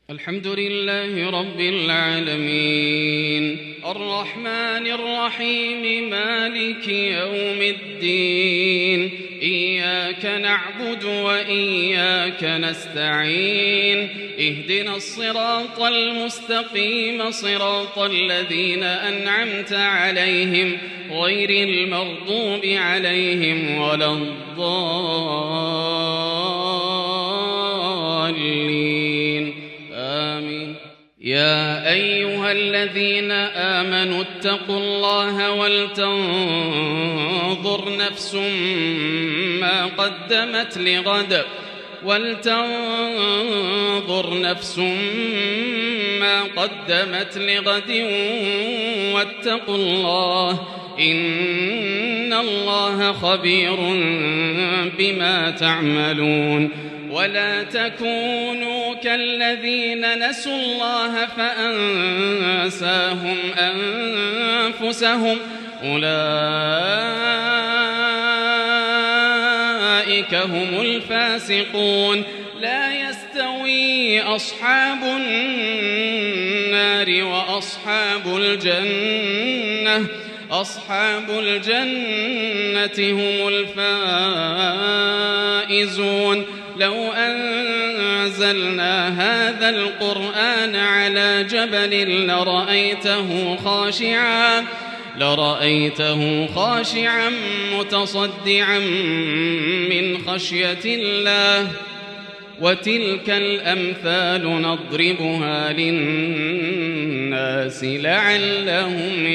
الحمد لله رب العالمين الرحمن الرحيم مالك يوم الدين إياك نعبد وإياك نستعين اهدنا الصراط المستقيم صراط الذين أنعمت عليهم غير المغضوب عليهم ولا الضالين آمين. يا أيها الذين آمنوا اتقوا الله ولتنظر نفس ما قدمت لغد واتقوا الله إن الله خبير بما تعملون. ولا تكونوا كالذين نسوا الله فأنساهم أنفسهم أولئك هم الفاسقون. لا يستوي أصحاب النار أصحاب الجنة هم الفائزون. لو أنزلنا هذا القرآن على جبل لرأيته خاشعا متصدعا من خشية الله. وتلك الأمثال نضربها للناس لعلهم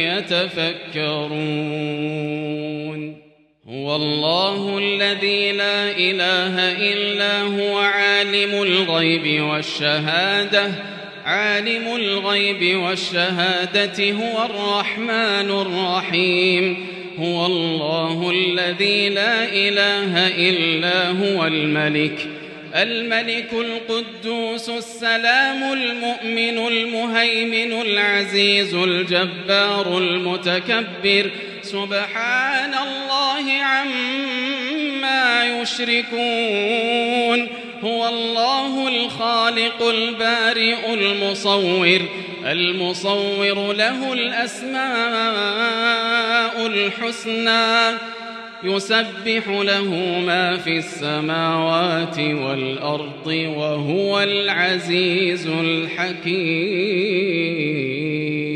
يتفكرون. هو الله الذي لا إله إلا هو عالم الغيب والشهادة هو الرحمن الرحيم. هو الله الذي لا إله إلا هو الملك القدوس السلام المؤمن المهيمن العزيز الجبار المتكبر سبحان الله عما يشركون. هو الله الخالق البارئ المصور له الأسماء الحسنى يسبح له ما في السماوات والأرض وهو العزيز الحكيم.